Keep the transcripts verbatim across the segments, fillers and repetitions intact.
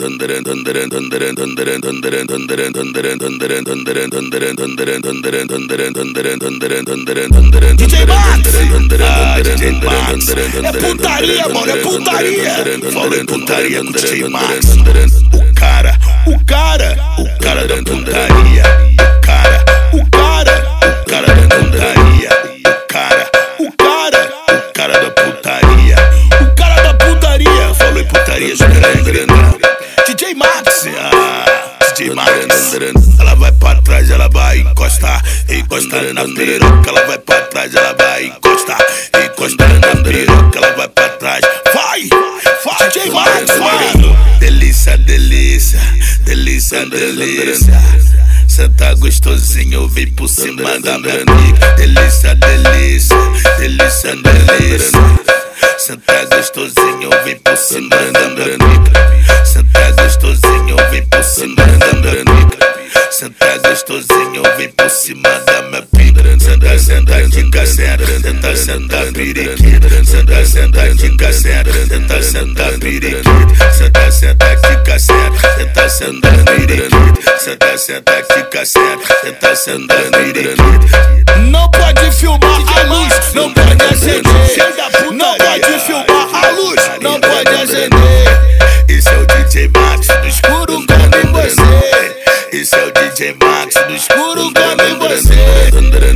D J Max, ah, D J Max, é putaria, mano, é putaria. Falei putaria com o D J Max. O cara, o cara, o cara da putaria. O cara, o cara, o cara da putaria. O cara, o cara, o cara da putaria. O cara da putaria. Falei putaria, já era engrenado. D J Max, ah, D J Max. Ela vai pra trás, ela vai encostar, encostar na piroca. Ela vai pra trás, ela vai encostar, encostar na piroca. Ela vai pra trás, vai, vai, D J Max, vai. Delícia, delícia, delícia, delícia. Cê tá gostosinho, vem por cima da minha amiga. Delícia, delícia, delícia, delícia. Cê tá gostosinho, vem por cima da minha amiga. Cê tá gostosinho, vem por cima da minha amiga. Cê tá gostosinho, vem por cima da minha pica. Senta, senta de caceta, senta, senta periquita. Senta, senta de caceta, senta, senta periquita. Senta, senta de caceta, senta, senta periquita. Senta, senta de caceta, senta, senta periquita. Não pode filmar a luz, não pode acender. Não pode filmar a luz, não pode acender. Esse é o D J Max no escuro como você. Esse é o D J Max no escuro como você.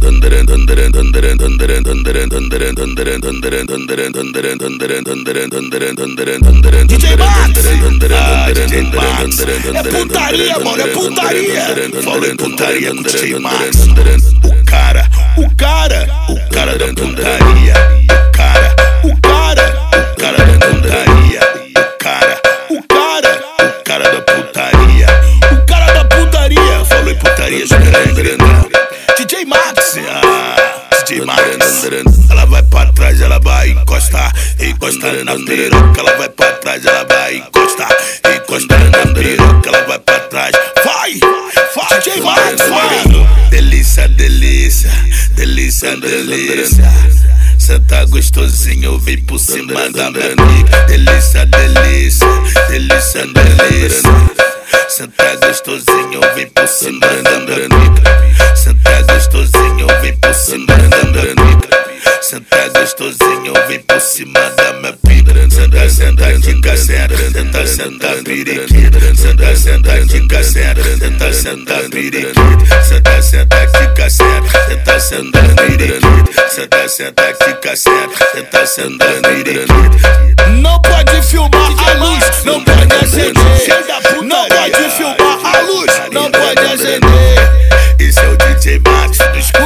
D J Max, ah, D J Max, é putaria, mano, é putaria. Falei putaria com o D J Max. O cara, o cara, o cara da putaria. O cara, o cara, o cara da putaria. O cara, o cara, o cara da putaria. O cara da putaria. Falei putaria, já era engrenado. D J Max, ah, D J Max. Ela vai pra trás, ela vai encostar, encostar na piroca. Ela vai pra trás, ela vai encostar, encostar na piroca. Ela vai pra trás, vai, vai, D J Max, vai. Delícia, delícia, delícia, delícia. Cê tá gostosinho, vem por cima da minha amiga. Delícia, delícia, delícia, delícia. Cê tá gostosinho, vem por cima da minha amiga. Cê tá gostosinho, vem por cima da minha amiga. Cê tá gostosinho, vem por cima da minha pica. Senta, senta de caceta, senta, senta periquita. Senta, senta de caceta, senta, senta periquita. Senta, senta de caceta, senta, senta periquita. Senta, senta de caceta, senta, senta periquita. Não pode filmar a luz, não pode acender. Não pode filmar a luz, não pode acender. Esse é o D J Max.